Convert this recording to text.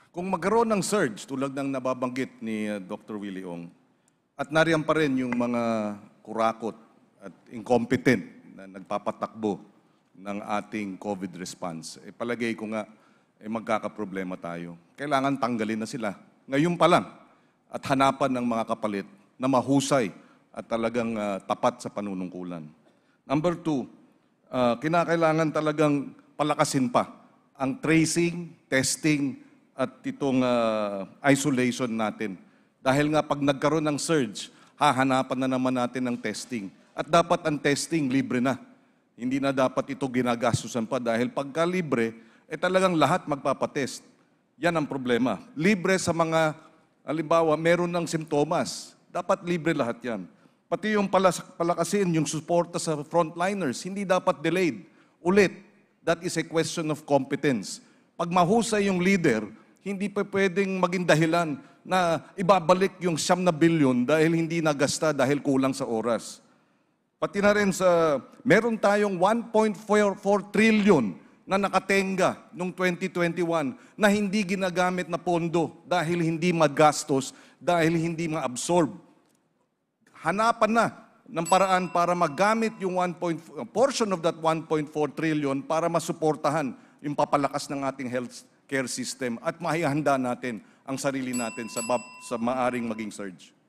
Kung magkaroon ng surge tulad ng nababanggit ni Dr. Willie Ong, at nariyan pa rin yung mga kurakot at incompetent na nagpapatakbo ng ating COVID response, palagay ko nga, magkakaproblema tayo. Kailangan tanggalin na sila. Ngayon pa lang, at hanapan ng mga kapalit na mahusay at talagang tapat sa panunungkulan. Number 2, kinakailangan talagang palakasin pa ang tracing, testing, at itong isolation natin. Dahil nga pag nagkaroon ng surge, hahanapan na naman natin ng testing. At dapat ang testing libre na. Hindi na dapat ito ginagastusan pa dahil pagka libre, talagang lahat magpapatest. Yan ang problema. Libre sa mga, halimbawa, meron ng simptomas. Dapat libre lahat yan. Pati yung palakasin, yung suporta sa frontliners, hindi dapat delayed. Ulit, that is a question of competence. Pag mahusay yung leader, hindi pa pwedeng maging dahilan na ibabalik yung 9 bilyon dahil hindi nagasta dahil kulang sa oras. Pati na rin sa, meron tayong 1.44 trillion na nakatenga noong 2021 na hindi ginagamit na pondo dahil hindi magastos, dahil hindi ma-absorb. Hanapan na ng paraan para magamit yung portion of that 1.4 trillion para masuportahan yung papalakas ng ating healthcare system at mahihanda natin ang sarili natin sa maaring maging surge.